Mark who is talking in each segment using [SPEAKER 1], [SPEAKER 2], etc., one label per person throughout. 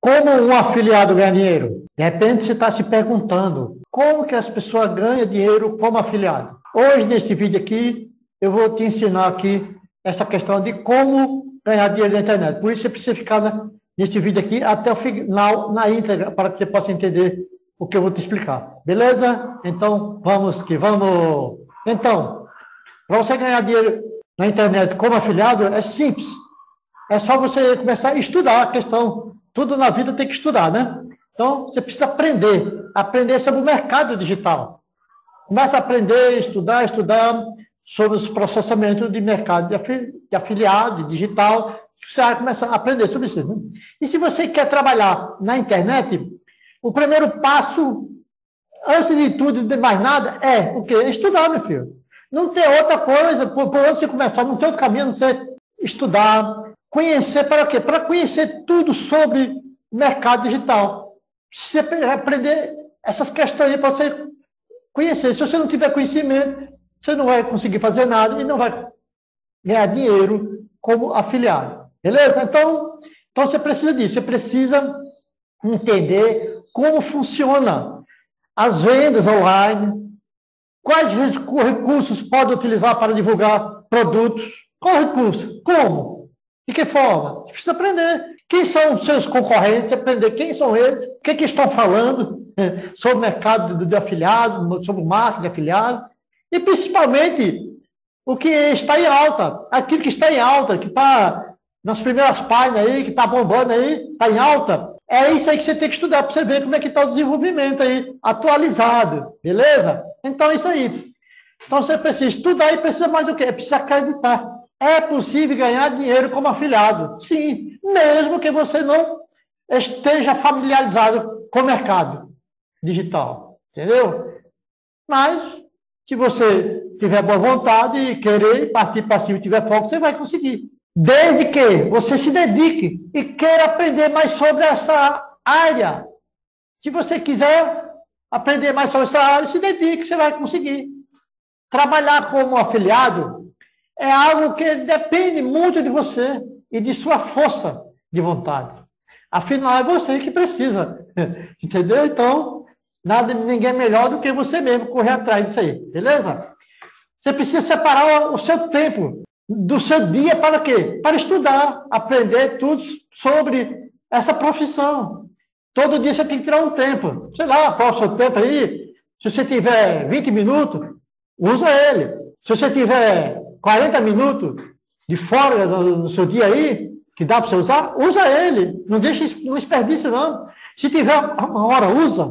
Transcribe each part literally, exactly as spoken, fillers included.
[SPEAKER 1] Como um afiliado ganha dinheiro? De repente você está se perguntando, como que as pessoas ganham dinheiro como afiliado? Hoje, nesse vídeo aqui, eu vou te ensinar aqui essa questão de como ganhar dinheiro na internet. Por isso você precisa ficar na, nesse vídeo aqui até o final, na íntegra, para que você possa entender o que eu vou te explicar. Beleza? Então, vamos que vamos. Então, para você ganhar dinheiro na internet como afiliado, é simples. É só você começar a estudar a questão. Tudo na vida tem que estudar, né? Então, você precisa aprender. Aprender sobre o mercado digital. Começa a aprender, estudar, estudar sobre os processamentos de mercado de, afili de afiliado, de digital. Você vai começar a aprender sobre isso. Né? E se você quer trabalhar na internet, o primeiro passo, antes de tudo e de mais nada, é o quê? Estudar, meu filho. Não tem outra coisa, por, por onde você começar, não tem outro caminho, a não ser estudar, conhecer para quê? Para conhecer tudo sobre o mercado digital. Você aprender essas questões aí para você conhecer. Se você não tiver conhecimento, você não vai conseguir fazer nada e não vai ganhar dinheiro como afiliado. Beleza? Então, então você precisa disso. Você precisa entender como funciona as vendas online, quais recursos pode utilizar para divulgar produtos, qual recurso, como, de que forma. Você precisa aprender quem são os seus concorrentes, aprender quem são eles, o que, que estão falando sobre o mercado de afiliado, sobre o marketing de afiliado, e principalmente o que está em alta, aquilo que está em alta, que está nas primeiras páginas aí, que está bombando aí, está em alta, é isso aí que você tem que estudar para você ver como é que está o desenvolvimento aí, atualizado, beleza? Então é isso aí. Então você precisa estudar e precisa mais do quê? Precisa acreditar. É possível ganhar dinheiro como afiliado? Sim, mesmo que você não esteja familiarizado com o mercado digital, entendeu? Mas, se você tiver boa vontade e querer partir para cima e tiver foco, você vai conseguir. Desde que você se dedique e queira aprender mais sobre essa área. Se você quiser aprender mais sobre essa área, se dedique, você vai conseguir. Trabalhar como afiliado é algo que depende muito de você e de sua força de vontade. Afinal, é você que precisa. Entendeu? Então, nada, ninguém é melhor do que você mesmo correr atrás disso aí. Beleza? Você precisa separar o seu tempo do seu dia para quê? Para estudar, aprender tudo sobre essa profissão. Todo dia você tem que tirar um tempo. Sei lá, qual é o seu tempo aí? Se você tiver vinte minutos, usa ele. Se você tiver quarenta minutos de folga no, no seu dia aí, que dá para você usar, usa ele. Não deixe, não desperdice, não. Se tiver uma hora, usa.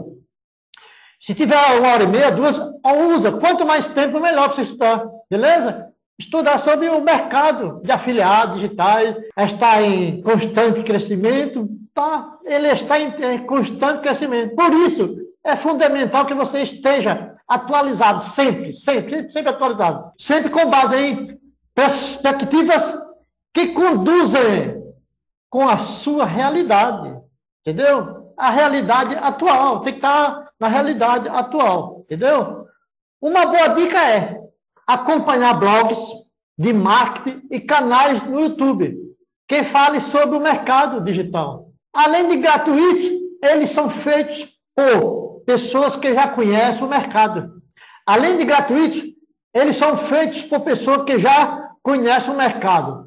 [SPEAKER 1] Se tiver uma hora e meia, duas, usa. Quanto mais tempo, melhor para você estudar. Beleza? Estudar sobre o mercado de afiliados digitais, está em constante crescimento, tá? Ele está em constante crescimento. Por isso, é fundamental que você esteja atualizado, sempre, sempre, sempre atualizado. Sempre com base em perspectivas que conduzem com a sua realidade, entendeu? A realidade atual, tem que estar na realidade atual, entendeu? Uma boa dica é acompanhar blogs de marketing e canais no YouTube que falem sobre o mercado digital. Além de gratuitos, eles são feitos por pessoas que já conhecem o mercado. Além de gratuitos, eles são feitos por pessoas que já conhecem o mercado.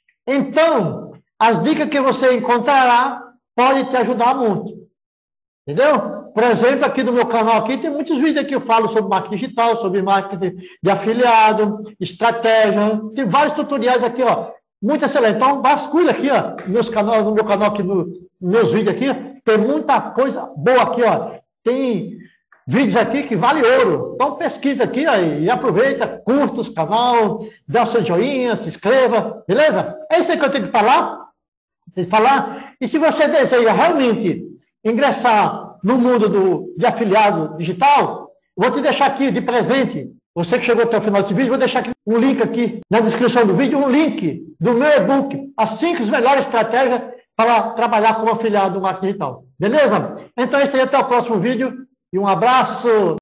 [SPEAKER 1] Então, as dicas que você encontrará podem te ajudar muito. Entendeu? Por exemplo, aqui no meu canal aqui, tem muitos vídeos aqui que eu falo sobre marketing digital, sobre marketing de afiliado, estratégia. Tem vários tutoriais aqui, ó. Muito excelente. Então, vasculha aqui, ó, meus canais, no meu canal aqui, no, nos meus vídeos aqui. Tem muita coisa boa aqui, ó. Tem vídeos aqui que vale ouro. Então, pesquisa aqui, ó, e aproveita, curta o canal, dá o seu joinha, se inscreva. Beleza? É isso aí que eu tenho que falar. Tem que falar. E se você deseja realmente ingressar no mundo do, de afiliado digital, vou te deixar aqui de presente, você que chegou até o final desse vídeo, vou deixar aqui um link aqui na descrição do vídeo, um link do meu e-book, as cinco melhores estratégias para trabalhar como afiliado no marketing digital. Beleza? Então é isso aí, até o próximo vídeo e um abraço!